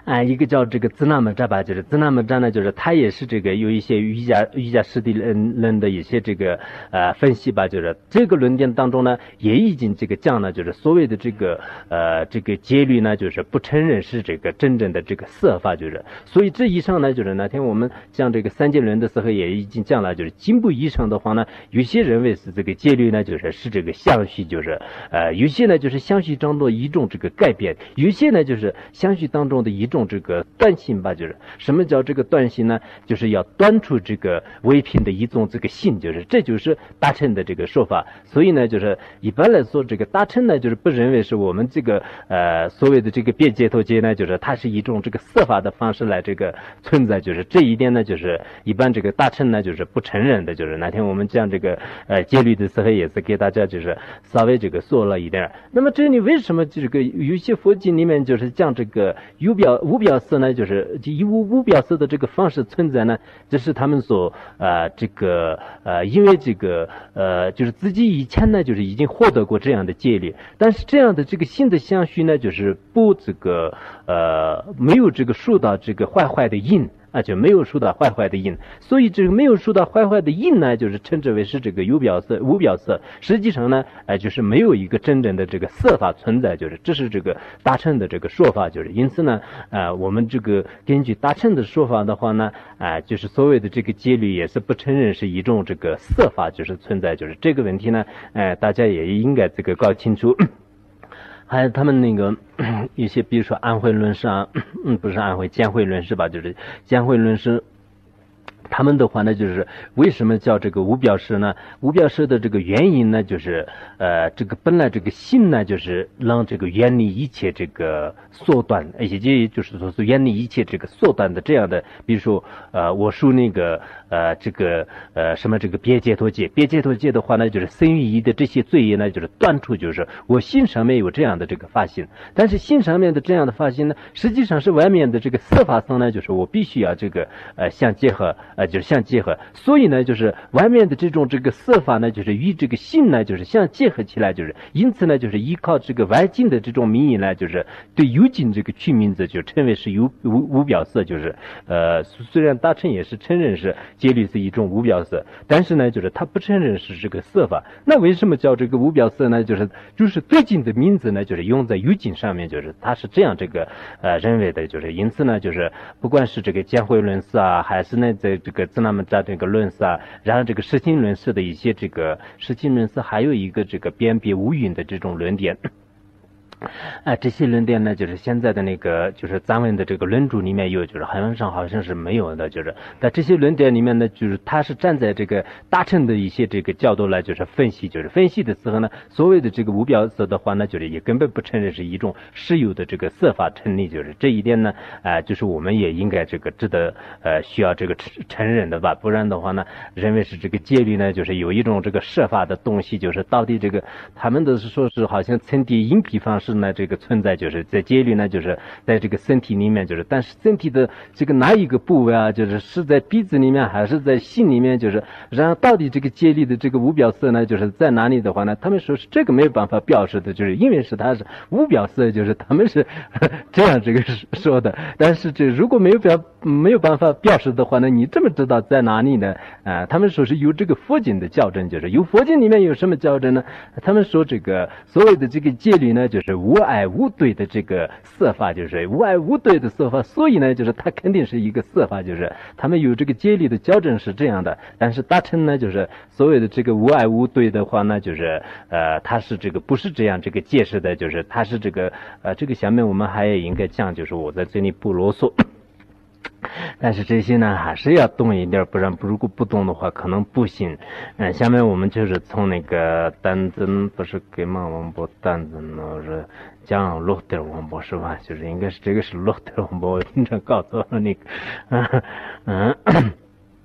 一个叫这个兹那么扎吧，就是兹那么扎呢，就是他也是这个有一些瑜伽师的人的一些这个分析吧，就是这个论点当中呢，也已经这个讲了，就是所谓的这个戒律呢，就是不承认是这个真正的这个色法，就是所以这以上呢，就是那天我们讲这个三界论的时候也已经讲了，就是进步以上的话呢，有些认为是这个戒律呢，就是这个相续，就是有些呢就是相续当中的一种这个改变，有些呢就是相续当中的一种这个断性吧，就是什么叫这个断性呢？就是要断出这个唯品的一种这个性，就是这就是大乘的这个说法。所以呢，就是一般来说，这个大乘呢，就是不认为是我们这个所谓的这个别解脱戒呢，就是它是一种这个色法的方式来这个存在，就是这一点呢，就是一般这个大乘呢，就是不承认的。就是那天我们讲这个戒律的时候，也是给大家就是稍微这个说了一点。那么这里为什么这个有些佛经里面就是讲这个无表色呢？就是以无表色的这个方式存在呢？这是他们所因为这个就是自己以前呢就是已经获得过这样的戒律，但是这样的这个新的相续呢，就是不这个没有这个受到这个坏的因。就没有受到坏的因，所以这个没有受到坏的因呢，就是称之为是这个无表色。实际上呢，就是没有一个真正的这个色法存在，就是这是这个大乘的这个说法，就是因此呢，我们这个根据大乘的说法的话呢，就是所谓的这个戒律也是不承认是一种这个色法就是存在，就是这个问题呢，大家也应该这个搞清楚。还有他们那个一些，比如说安慧论师啊，不是安慧，见慧论师吧，就是见慧论师。他们的话呢，就是为什么叫这个无表示呢？无表示的这个原因呢，就是这个本来这个心呢，就是让这个远离一切这个缩短，而且这就是说是远离一切这个缩短的这样的，比如说我说那个什么这个别解脱戒的话呢，就是生于意的这些罪业呢，就是断除，就是我心上面有这样的这个发心，但是心上面的这样的发心呢，实际上是外面的这个色法僧呢，就是我必须要这个相结合。就是相结合，所以呢，就是外面的这种这个色法呢，就是与这个性呢，就是相结合起来，就是因此呢，就是依靠这个外境的这种名义呢，就是对有境这个取名字，就称为是无表色，就是虽然大乘也是承认是戒律是一种无表色，但是呢，就是他不承认是这个色法。那为什么叫这个无表色呢？就是最近的名字呢，就是用在有境上面，就是他是这样这个认为的，就是因此呢，就是不管是这个见慧论师啊，还是呢在这个自那么扎这个论师啊，然后这个实心论师的一些这个实心论师，还有一个这个辨别无云的这种论点。这些论点呢，就是现在的那个，就是咱们的这个论著里面有，就是好像是没有的，就是在这些论点里面呢，就是它是站在这个大乘的一些这个角度来，就是分析，就是分析的时候呢，所谓的这个无表色的话呢，就是也根本不承认是一种实有的这个色法成立，就是这一点呢，就是我们也应该这个值得需要这个承认的吧，不然的话呢，认为是这个戒律呢，就是有一种这个设法的东西，就是到底这个他们都是说是好像层递隐蔽方式呢，这个存在，就是在戒律呢，就是在这个身体里面，就是但是身体的这个哪一个部位啊，是在鼻子里面还是在心里面，就是然后到底这个戒律的这个无表色呢，就是在哪里的话呢，他们说是这个没有办法表示的，就是因为是它是无表色，就是他们是这样这个说的，但是这如果没有办法表示的话呢，你这么知道在哪里呢？他们说是有这个佛经的校正，就是有佛经里面有什么校正呢？他们说这个所谓的这个戒律呢，就是无碍无对的这个色法，就是无碍无对的色法，所以呢，就是它肯定是一个色法，就是他们有这个戒律的校正是这样的。但是大乘呢，就是所谓的这个无碍无对的话呢，就是它是这个不是这样这个解释的，就是它是这个这个下面我们还应该讲，就是我在这里不啰嗦。但是这些呢还是要懂一点，不然如果不懂的话可能不行。下面我们就是从那个单子不是给马王波单子呢，是讲洛德王波是吧？就是应该是这个是洛德王波，我经常搞错了那个。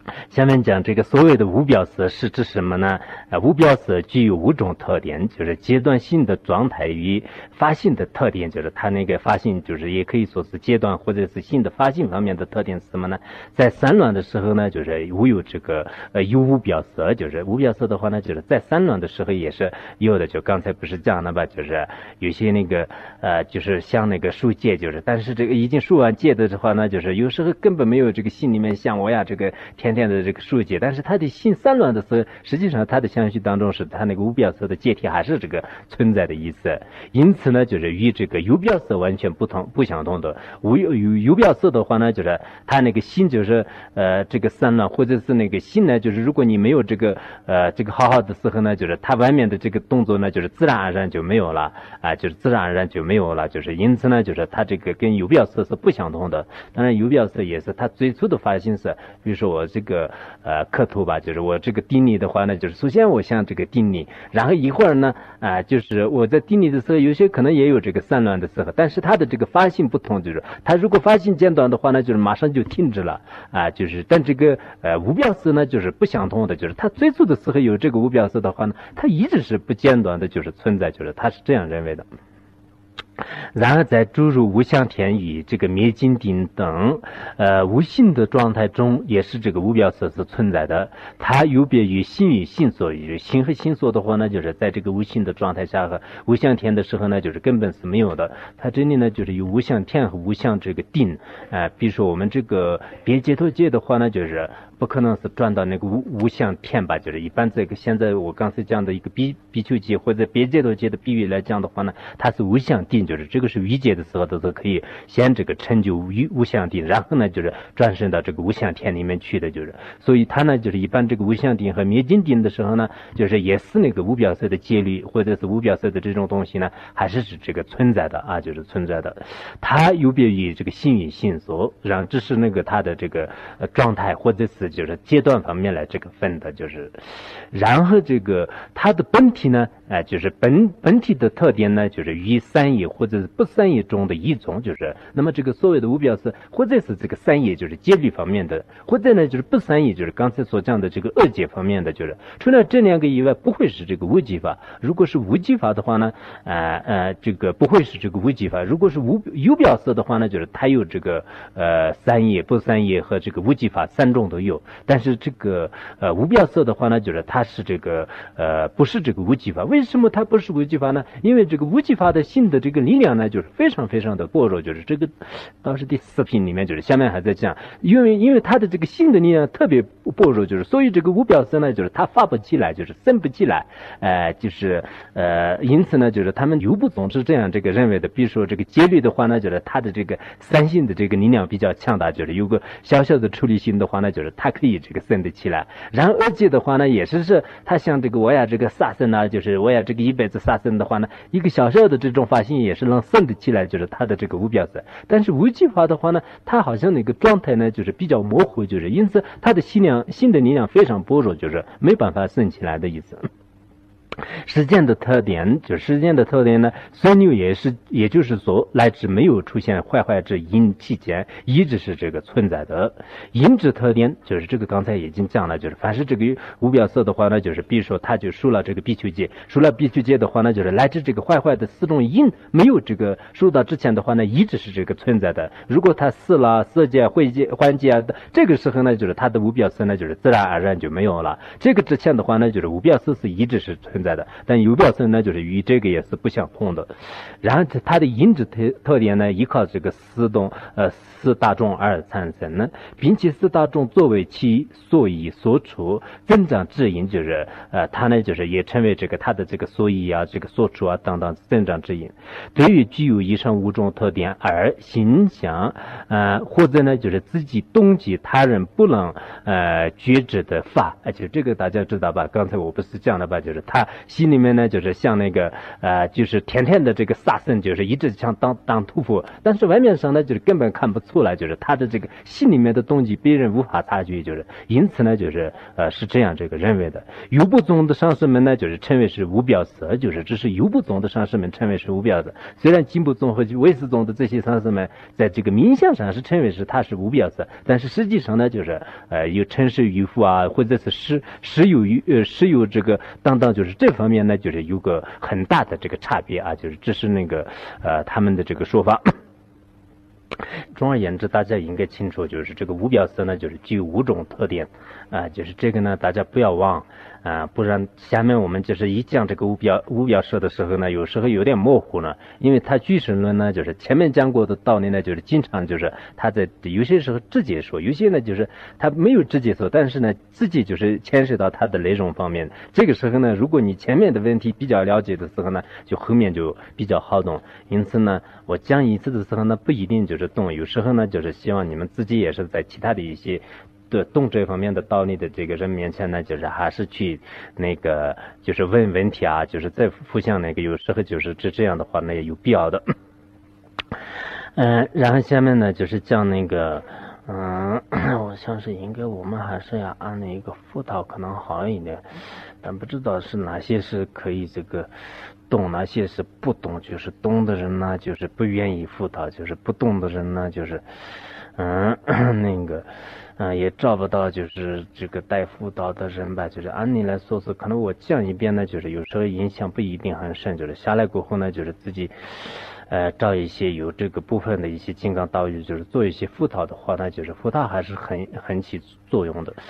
下面讲这个所谓的无表色是指什么呢？无表色具有5种特点，就是阶段性的状态与发性的特点，就是它那个发性，就是也可以说是阶段或者是性的发性方面的特点是什么呢？在散乱的时候呢，就是有这个有无表色，就是无表色的话呢，就是在散乱的时候也是有的，就刚才不是讲了吧，就是有些那个就是像那个树戒，就是但是这个已经树完戒的话呢，就是有时候根本没有这个心里面像我呀这个天天的这个树戒，但是他的心散乱的时候，实际上他的相续当中是他那个无表色的戒体还是这个存在的意思。因此呢，就是与这个有表色完全不相同的。有表色的话呢，就是他那个心就是这个散乱，或者是那个心呢，就是如果你没有这个好好的时候呢，就是他外面的这个动作呢，就是自然而然就没有了就是自然而然就没有了，就是因此呢，就是他这个跟有表色是不相同的。当然有表色也是他最初的发心是，比如说我这个磕头吧，就是我这个顶礼的话呢，就是首先我向这个顶礼，然后一会儿呢就是我在顶礼的时候，有些可能也有这个散乱的时候，但是他的这个发性不同，就是他如果发性间断的话呢，就是马上就停止了就是但这个无表色呢就是不相同的，就是他最初的时候有这个无表色的话呢，他一直是不间断的就是存在，就是他是这样认为的。然而在诸如无相天与这个灭尽定等无性的状态中，也是这个无表色是存在的。它有别于心与心所，心和心所的话呢，就是在这个无性的状态下和无相天的时候呢，就是根本是没有的。它这里呢就是有无相天和无相这个定比如说我们这个别解脱界的话呢，就是不可能是转到那个无相天吧，就是一般这个现在我刚才讲的一个比丘界或者别解脱界的比喻来讲的话呢，它是无相定，就是这个是欲界的时候都是可以先这个成就无相定，然后呢就是转生到这个无相天里面去的，就是所以它呢就是一般这个无相定和灭尽定的时候呢，就是也是那个无表色的戒律或者是无表色的这种东西呢，还是这个存在的就是存在的。它有别于这个心与心所，让这是那个它的这个状态或者是就是阶段方面来这个分的，就是然后这个它的本体呢就是本体的特点呢，就是于三业或者是不三业中的一种，就是那么这个所谓的无表色，或者是这个三业就是戒律方面的，或者呢就是不三业，就是刚才所讲的这个恶戒方面的，就是除了这两个以外，不会是这个无记法。如果是无记法的话呢，这个不会是这个无记法。如果是有表色的话呢，就是它有这个三业、不三业和这个无记法3种都有。但是这个无表色的话呢，就是它是这个不是这个无记法。为什么它不是无记法呢？因为这个无记法的性的这个力量呢，就是非常非常的薄弱，就是这个倒是第4品里面就是下面还在讲，因为它的这个性的力量特别薄弱，就是所以这个无表色呢，就是它发不起来，就是生不起来，就是因此呢，就是他们有部总是这样这个认为的。比如说这个戒律的话呢，就是它的这个三性的这个力量比较强大，就是有个小小的处理性的话呢，就是它可以这个生得起来。然后恶戒的话呢，也是它像这个我呀这个杀生啊，就是我呀这个一辈子杀生的话呢，一个小小的这种发性也是能生得起来，就是它的这个无表色。但是无记法的话呢，它好像那个状态呢就是比较模糊，就是因此它的心的力量非常薄弱，就是没办法生起来的意思。时间的特点，就是时间的特点呢，孙牛也就是说，乃至没有出现坏之因期间，一直是这个存在的。因之特点就是这个刚才已经讲了，就是凡是这个无表色的话呢，就是比如说他就受了这个比丘戒，受了比丘戒的话呢，就是乃至这个坏的4种因没有这个受到之前的话呢，一直是这个存在的。如果他死了、色戒、慧戒、幻戒啊，这个时候呢，就是他的无表色呢，就是自然而然就没有了。这个之前的话呢，就是无表色是一直是存在的。但有表色呢，就是与这个也是不相同的。然后它的因之特点呢，依靠这个4大众而产生呢，并且4大众作为其所依所处增长之因，就是它呢就是也成为这个它的这个所依啊、这个所处啊等等增长之因。对于具有以上5种特点而心想或者呢就是自己动机他人不能觉知的法，就这个大家知道吧？刚才我不是讲了吧？就是他心里面呢就是像那个就是甜甜的这个萨僧，就是一直想当屠夫，但是外面上呢就是根本看不出来，就是他的这个心里面的东西别人无法察觉，就是因此呢就是是这样这个认为的。有部宗的上师们呢就是称为是无表色，就是这是有部宗的上师们称为是无表色。虽然金部宗和唯识宗的这些上师们在这个名相上是称为是他是无表色，但是实际上呢就是有称是渔夫啊，或者是实有这个当就是这方面呢就是有个很大的这个差别啊，就是这是那个他们的这个说法。总而言之，大家应该清楚，就是这个无表色呢，就是具有5种特点就是这个呢，大家不要忘不然下面我们就是一讲这个无表色的时候呢，有时候有点模糊呢，因为他俱神论呢，就是前面讲过的道理呢，就是经常就是他在有些时候直接说，有些呢就是他没有直接说，但是呢自己就是牵涉到他的内容方面。这个时候呢，如果你前面的问题比较了解的时候呢，就后面就比较好懂。因此呢，我讲一次的时候呢，不一定就是懂，有时候呢就是希望你们自己也是在其他的一些懂这方面的道理的这个人面前呢，就是还是去那个就是问问题啊，就是再互相那个有时候就是这样的话呢也有必要的。然后下面呢就是讲那个我想是应该我们还是要按那个辅导可能好一点，但不知道是哪些是可以这个懂，哪些是不懂，就是懂的人呢就是不愿意辅导，就是不懂的人呢就是那个也找不到就是这个带辅导的人吧，就是按理来说是可能我讲一遍呢，就是有时候影响不一定很深，就是下来过后呢，就是自己找一些有这个部分的一些金刚道语，就是做一些辅导的话呢，就是辅导还是很起作用的。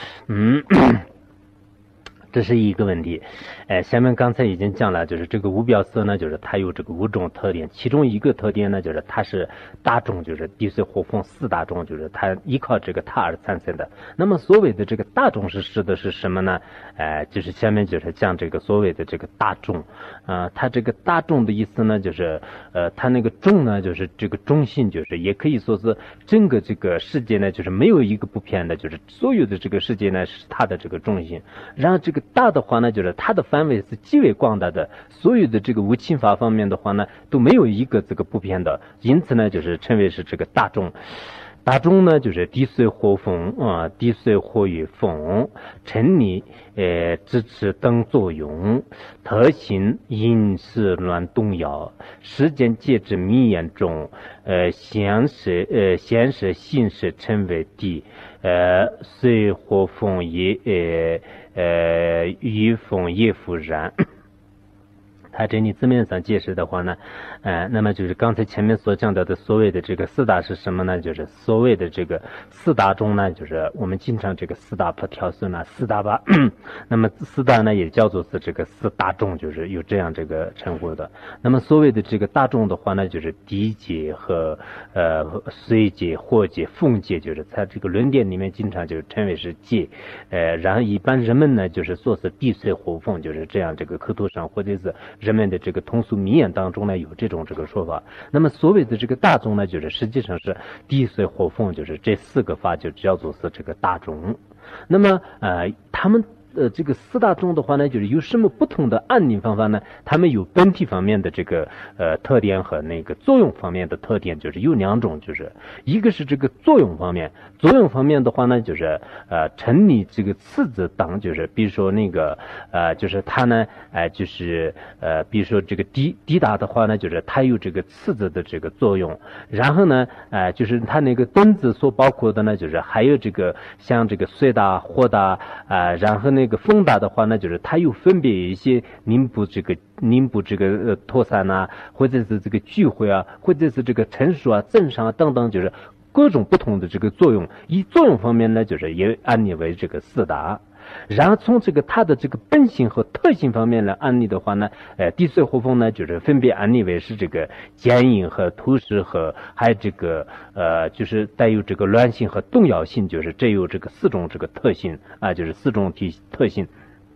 这是一个问题。下面刚才已经讲了，就是这个无表色呢，就是它有这个5种特点，其中一个特点呢，就是它是大众，就是地水火风4大众，就是它依靠这个它而产生的。那么所谓的这个大众是指的是什么呢？就是下面就是讲这个所谓的这个大众，它这个大众的意思呢，就是它那个众呢，就是这个中心，就是也可以说是整个这个世界呢，就是没有一个不偏的，就是所有的这个世界呢是它的这个中心。然后这个大的话呢，就是它的范围是极为广大的，所有的这个无侵法方面的话呢，都没有一个这个不偏的，因此呢，就是称为是这个大众。大众呢，就是地水火风地水火与风，沉溺支持等作用，特性因事乱动摇，时间介质密言中，显示形式称为地，水火风也雨风也复然。它这里字面上解释的话呢，那么就是刚才前面所讲到的所谓的这个4大是什么呢？就是所谓的这个4大中呢，就是我们经常这个4大不挑顺啊，4大吧。那么4大呢也叫做是这个4大众，就是有这样这个称呼的。那么所谓的这个大众的话呢，就是地界和水界、火界、风界，就是在这个论点里面经常就是称为是界。然后一般人们呢就是说是地水火风，就是这样这个口头上或者是人们的这个通俗名言当中呢有这种这个说法。那么所谓的这个大众呢，就是实际上是地水火风，就是这4个法就叫做是这个大众。那么他们这个4大众的话呢，就是有什么不同的安宁方法呢？他们有本体方面的这个特点和那个作用方面的特点，就是有2种，就是一个是这个作用方面，作用方面的话呢，就是沉溺这个次子当，就是比如说那个就是它呢就是比如说这个地大的话呢，就是它有这个次子的这个作用，然后呢就是它那个灯子所包括的呢，就是还有这个像这个水大火大然后那个风大的话呢，就是它又分别一些宁补这个脱散啊，或者是这个聚会啊，或者是这个成熟啊、增上啊等等，就是各种不同的这个作用。以作用方面呢，就是也安立为这个4大。然后从这个它的这个本性和特性方面来安立的话呢，地水火风呢，就是分别安立为是这个坚硬和土石和还有这个就是带有这个乱性和动摇性，就是这有这个4种这个特性啊，就是4种特性。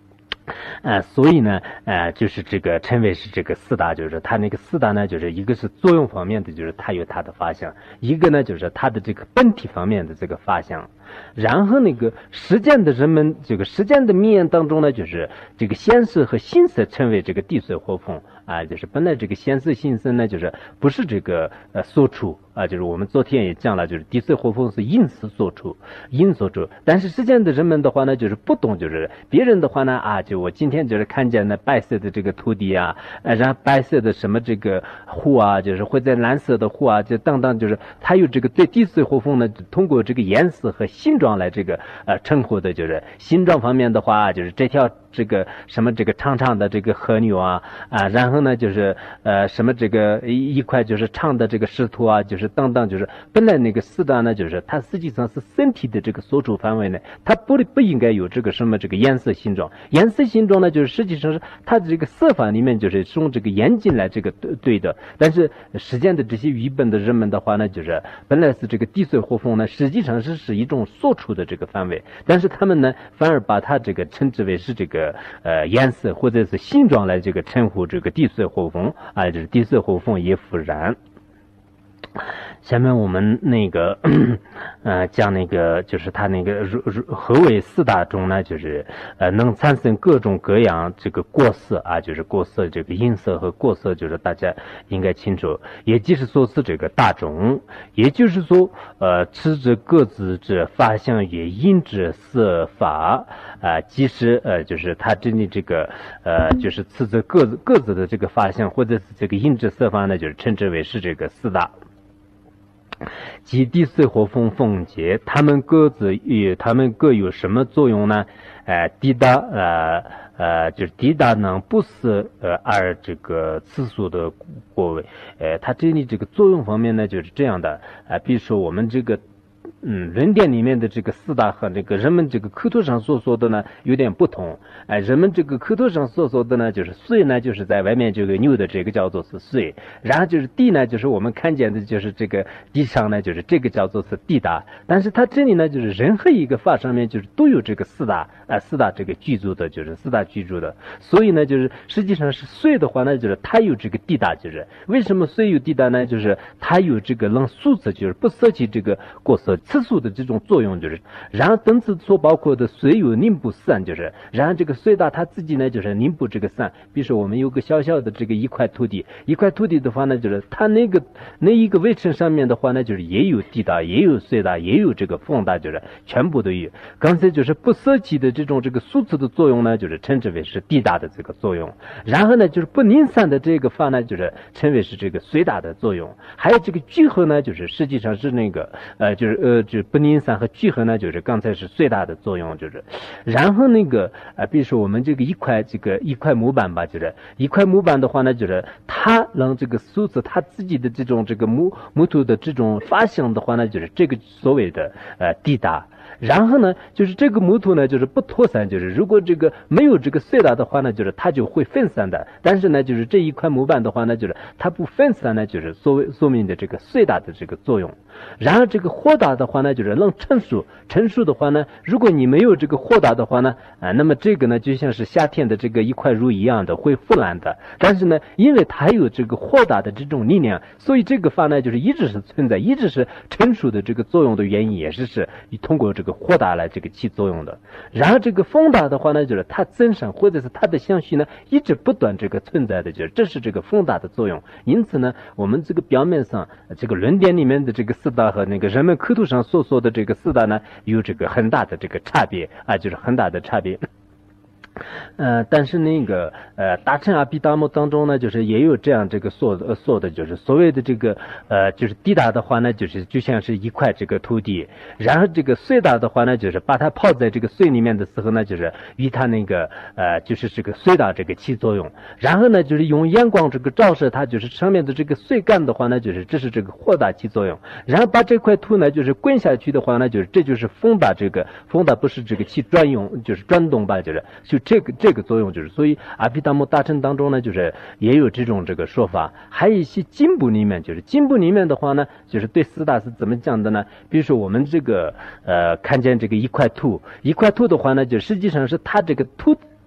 所以呢，就是这个称为是这个四大，就是它那个四大呢，就是一个是作用方面的，就是它有它的法相；一个呢，就是它的这个本体方面的这个法相。然后那个实践的人们，这个实践的名言当中呢，就是这个先色和心色称为这个地水火风就是本来这个先色心色呢，就是不是这个所处就是我们昨天也讲了，就是地水火风是因所处，但是实践的人们的话呢，就是不懂，就是别人的话呢就我今天就是看见那白色的这个土地然后白色的什么这个湖就是或者蓝色的湖就等等，就是它有这个对地水火风呢，通过这个颜色和形状来这个称呼的，就是形状方面的话，就是这条这个什么这个长长的这个河流然后呢就是什么这个一块就是长的这个石头就是等等，就是本来那个四大呢，就是它实际上是身体的这个所处范围内，它不应该有这个什么这个颜色形状呢，就是实际上是它的这个色法里面就是用这个眼睛来这个对的，但是实践的这些愚笨的人们的话呢，就是本来是这个地水火风呢，实际上是一种所处的这个范围，但是他们呢反而把它这个称之为是这个颜色或者是形状来这个称呼这个地水火风就是地水火风也复然。下面我们那个讲那个就是它那个何为四大中呢，就是能产生各种各样这个过色就是过色这个音色和过色，就是大家应该清楚，也就是说是这个大众，也就是说持之各自之法相也因之色法即是就是它这里这个就是持之各自的这个法相或者是这个因之色法呢，就是称之为是这个四大。即地水火风风节，他们各有什么作用呢？地大就是地大能不思而这个次数的过位，它这里这个作用方面呢就是这样的比如说我们这个论点里面的这个四大和这个人们这个课头上所说的呢有点不同。人们这个课头上所说的呢，就是水呢，就是在外面这个牛的这个叫做是水，然后就是地呢，就是我们看见的就是这个地上呢，就是这个叫做是地大。但是它这里呢，就是任何一个法上面就是都有这个四大这个居住的，就是四大居住的。所以呢，就是实际上是水的话呢，就是它有这个地大，就是为什么水有地大呢？就是它有这个能素质，就是不舍弃这个过色次数的这种作用，就是然后等此所包括的水有宁不散，就是然后这个水大它自己呢就是宁不这个散。比如说我们有个小小的这个一块土地的话呢，就是它那一个围城上面的话呢，就是也有地大，也有水大，也有这个风大，就是全部都有。刚才就是不舍弃的这种这个素质的作用呢，就是称之为是地大的这个作用。然后呢，就是不宁散的这个法呢，就是称为是这个水大的作用。还有这个聚合呢，就是实际上是那个就是不宁散和聚合呢，就是刚才是最大的作用，就是然后那个比如说我们这个一块木板吧，就是一块木板的话呢，就是它让这个素质它自己的这种这个木头的这种发相的话呢，就是这个所谓的地大。然后呢，就是这个木头呢，就是不脱散，就是如果这个没有这个碎大的话呢，就是它就会分散的。但是呢，就是这一块木板的话呢，就是它不分散呢，就是说明的这个碎大的这个作用。然后这个火大的话呢，就是能成熟的话呢，如果你没有这个火大的话呢，那么这个呢就像是夏天的这个一块肉一样的会腐烂的。但是呢，因为它有这个火大的这种力量，所以这个法呢就是一直是存在，一直是成熟的这个作用的原因，也是通过这个火大来这个起作用的。然后这个风大的话呢，就是它增上或者是它的相续呢一直不断这个存在的，就是这是这个风大的作用。因此呢，我们这个表面上这个论点里面的这个四大和那个人们课头上所说的这个四大呢，有这个很大的这个差别就是很大的差别。但是那个大乘阿毗达摩当中呢，就是也有这样这个说的，就是所谓的这个就是地大的话呢，就是就像是一块这个土地，然后这个水大的话呢，就是把它泡在这个水里面的时候呢，就是与它那个就是这个水大这个起作用，然后呢就是用阳光这个照射它，就是上面的这个水干的话呢，就是这是这个火大起作用，然后把这块土呢就是滚下去的话呢，就是这就是风大，这个风大不是这个起转用，就是转动吧，就这个作用，就是所以阿毗达摩大乘当中呢，就是也有这种这个说法。还有一些经部里面，就是经部里面的话呢，就是对四大是怎么讲的呢？比如说我们这个看见这个一块土的话呢，就实际上是它这个土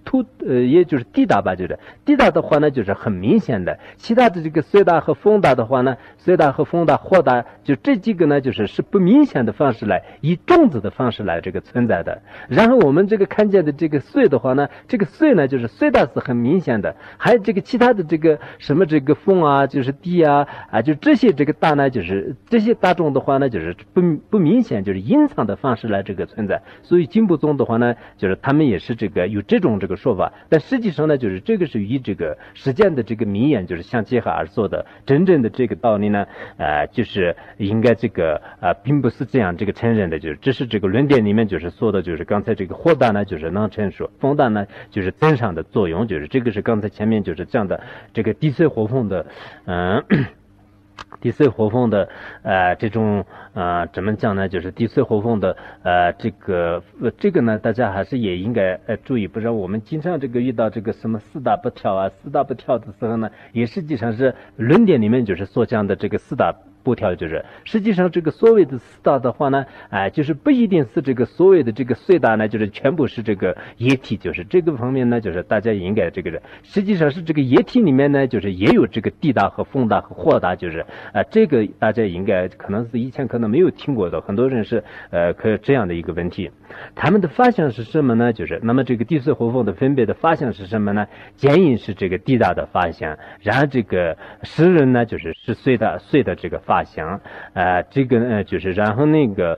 也就是地大吧，就是地大的话呢，就是很明显的。其他的这个碎大和风大的话呢，碎大和风大、火大，就这几个呢，是不明显的方式来以种子的方式来这个存在的。然后我们这个看见的这个碎的话呢，这个碎呢，就是碎大是很明显的，还有这个其他的这个什么这个风啊，就是地啊就这些这个大呢，就是这些大众的话呢，就是不明显，就是隐藏的方式来这个存在。所以经部宗的话呢，就是他们也是这个有这种这个说法，但实际上呢，就是这个是与这个实践的这个名言就是相结合而做的。真正的这个道理呢，就是应该这个并不是这样这个承认的，就是这是这个论点里面就是说的，就是刚才这个火大呢就是能成熟，风大呢就是增上的作用，就是这个是刚才前面就是讲的这个地水火风的地水火风的这种怎么讲呢？就是地水火风的这个呢，大家还是也应该注意，不然我们经常这个遇到这个什么四大不跳的时候呢，也实际上是论点里面就是所讲的这个四大不跳，就是实际上这个所谓的四大的话呢，就是不一定是这个所谓的这个碎大呢，就是全部是这个液体，就是这个方面呢，就是大家应该这个实际上是这个液体里面呢，就是也有这个地大和风大和火大，就是这个大家应该可能是以前可能没有听过的，很多人是可这样的一个问题。他们的发相是什么呢？就是那么这个地水火风的分别的发相是什么呢？简引是这个地大的发相，然后这个湿人呢就是碎的这个发相，这个呢就是然后那个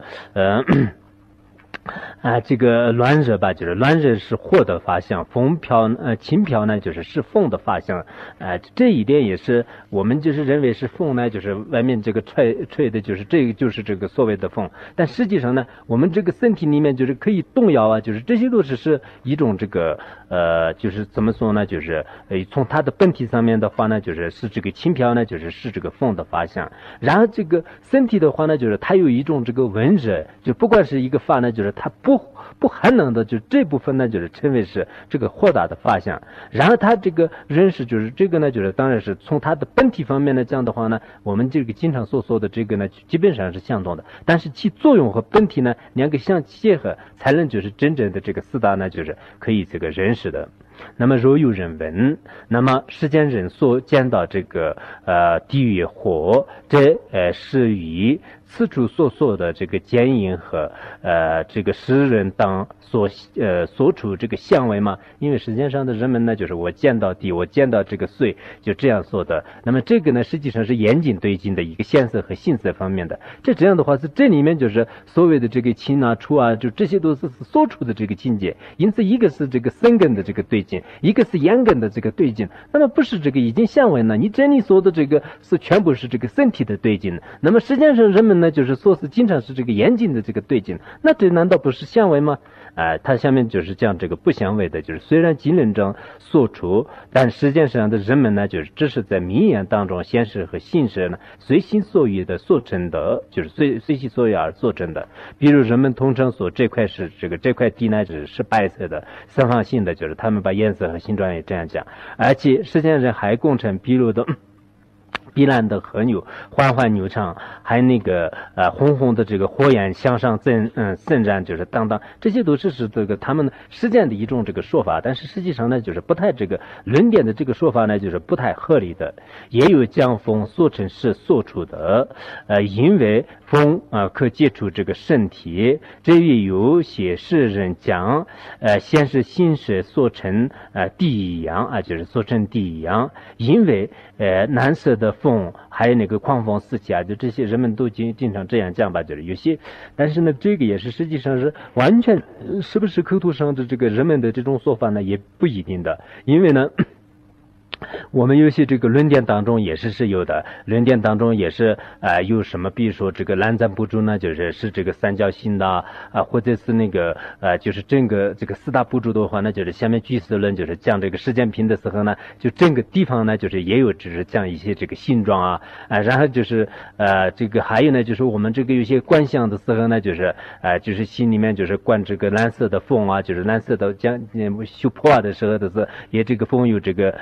这个乱热吧，就是乱热是火的发相，风飘轻飘呢就是风的发相，这一点也是我们就是认为是风呢，就是外面这个吹的，就是这个就是这个所谓的风，但实际上呢，我们这个身体里面就是可以动摇就是这些都是一种这个就是怎么说呢，就是从它的本体上面的话呢，就是这个轻飘呢，是这个风的发相，然后这个身体的话呢，就是它有一种这个温热，就不管是一个发呢，就是它不寒冷的，就这部分呢，就是称为是这个火大的发相。然后它这个人是就是这个呢，就是当然是从它的本体方面呢讲的话呢，我们这个经常所说的这个呢，基本上是相同的，但是其作用和本体呢两个相结合，才能就是真正的这个四大呢，就是可以这个认识的。那么若有人问，那么世间人所见到这个地狱火，这是与此处所说的这个坚硬和这个诗人当所处这个相位吗？因为世界上的人们呢，就是我见到地，我见到这个水，就这样说的。那么这个呢，实际上是严谨对境的一个现色和性色方面的。这样的话是这里面就是所谓的这个清啊、除啊，就这些都是所处的这个境界。因此一个是这个深根的这个对境，一个是眼根的这个对境。那么不是这个已经相位呢？你这里说的这个是全部是这个身体的对境。那么实际上人们呢，就是说是经常是这个严谨的这个对境。那这难道不是相位吗？它下面就是讲这个不相位的，就是虽然经论中所处，但实际上的人们呢，就是只是在名言当中现实和形式呢随心所欲的所成的，就是随心所欲而做成的。比如人们通常说这块地呢是白色的三方性的，就是他们把颜色和形状也这样讲，而且实际上人还共成比如的碧蓝的河流缓缓流畅，还有那个红红的这个火焰向上渗染，就是当当，这些都是这个他们实践的一种这个说法，但是实际上呢，就是不太这个论点的这个说法呢，就是不太合理的。也有将风所成是所处的，因为风可接触这个身体，这也有些世人讲先是心识所成地一样就是所成地一样，因为蓝色的风还有那个狂风四起就这些人们都经常这样讲吧，就是有些，但是呢，这个也是实际上是完全是不是口头上的这个人们的这种说法呢，也不一定的，因为呢。我们有些这个论点当中也是有的，论点当中也是有什么，比如说这个蓝赞不住呢，就是这个三角形的或者是那个就是整个这个四大不住的话呢，就是下面举四论就是讲这个时间品的时候呢，就整个地方呢就是也有只是讲一些这个形状然后就是这个还有呢就是我们这个有些观想的时候呢，就是就是心里面就是观这个蓝色的风就是蓝色的讲修破的时候的是也这个风有这个蓝色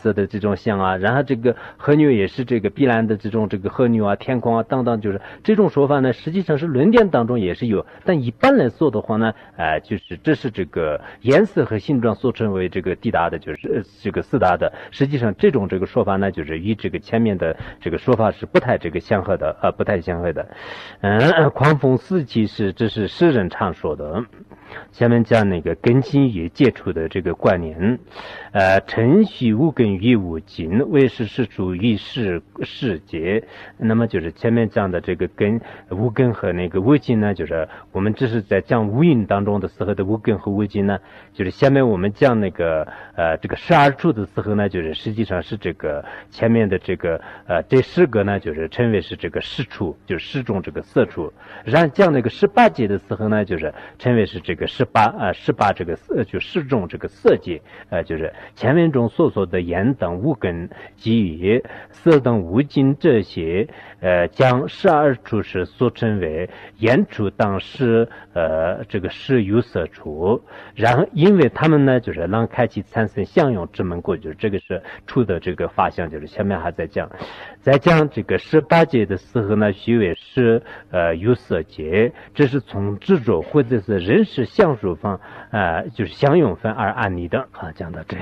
色的这种像啊，然后这个河牛也是这个碧蓝的这种这个河牛啊，天空啊等等，就是这种说法呢，实际上是论点当中也是有，但一般来说的话呢，就是这是这个颜色和形状所称为这个地大的，就是这个四大的，实际上这种这个说法呢，就是与这个前面的这个说法是不太这个相合的，不太相合的。狂风四气这是诗人常说的。下面讲那个根基与接触的这个观念，程序无根与无尽，为是事出于世界。那么就是前面讲的这个根无根和那个无尽呢，就是我们这是在讲无音当中的时候的无根和无尽呢，就是下面我们讲那个这个12处的时候呢，就是实际上是这个前面的这个这10个呢，就是称为是这个10处，就是10种这个色处。然后讲那个18界的时候呢，就是称为是这个18这个就10种这个色界，就是前面中所说的眼等无根给予色等无尽这些，将12处是所称为眼处当时这个是有色处，然后因为他们呢就是让开启产生相用之门过，就是这个是处的这个法相，就是前面还在讲这个18界的时候呢，虚为是有色界，这是从执着或者是人事相属方就是相用分而安立的。好，讲到这里。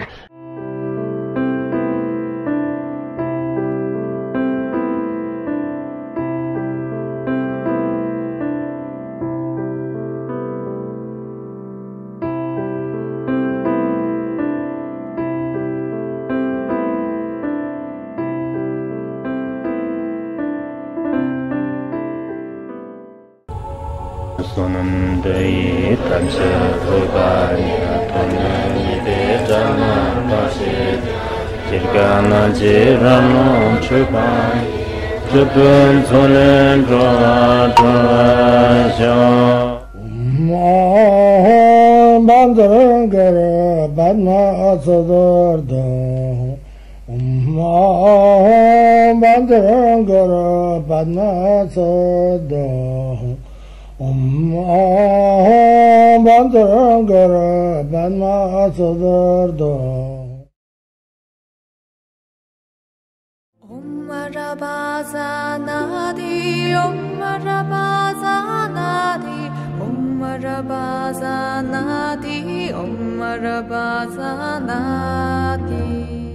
Om Marabazanadi